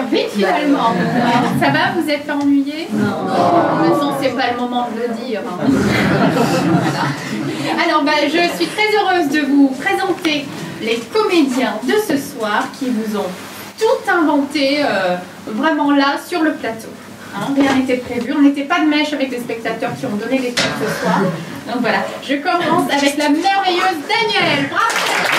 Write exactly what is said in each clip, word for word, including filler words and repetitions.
vite finalement. Ça va, vous êtes pas ennuyés? Non. De toute façon, c'est pas le moment de le dire. Voilà. Alors, bah, je suis très heureuse de vous présenter les comédiens de ce soir qui vous ont tout inventé euh, vraiment là sur le plateau. Hein, rien n'était prévu, on n'était pas de mèche avec les spectateurs qui ont donné les trucs ce soir. Donc voilà, je commence avec la merveilleuse Danielle. Bravo!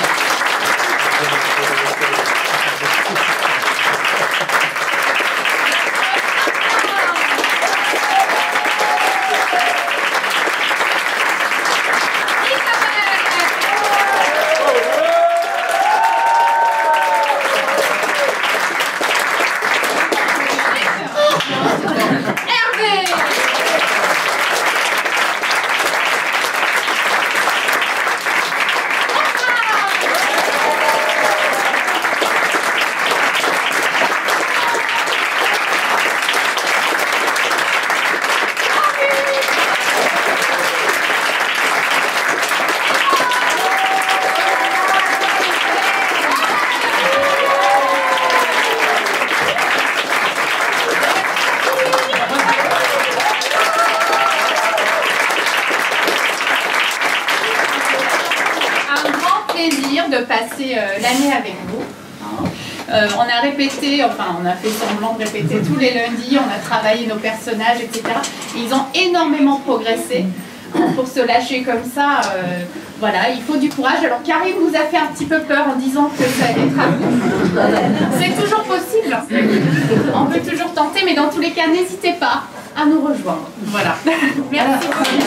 De passer euh, l'année avec vous. Hein. Euh, on a répété, enfin on a fait semblant de répéter tous les lundis, on a travaillé nos personnages, et cetera. Et ils ont énormément progressé. Hein, pour se lâcher comme ça, euh, voilà, il faut du courage. Alors Karine vous a fait un petit peu peur en disant que ça allait être à vous. C'est toujours possible. On peut toujours tenter, mais dans tous les cas, n'hésitez pas à nous rejoindre. Voilà. Merci.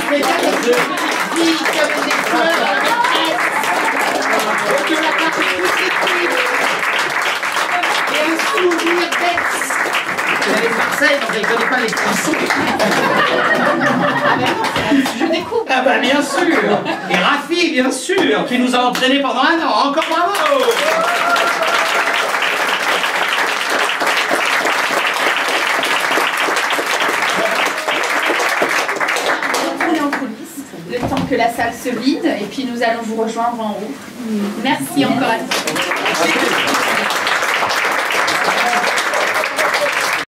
Et un sourire d'ex. Elle est de Marseille, donc elle ne connaît pas les poissons. Je découvre. Ah bah bien sûr. Et Rafi, bien sûr, qui nous a entraînés pendant un an. Encore bravo. Le temps que la salle se vide et puis nous allons vous rejoindre en haut. Merci encore à tous.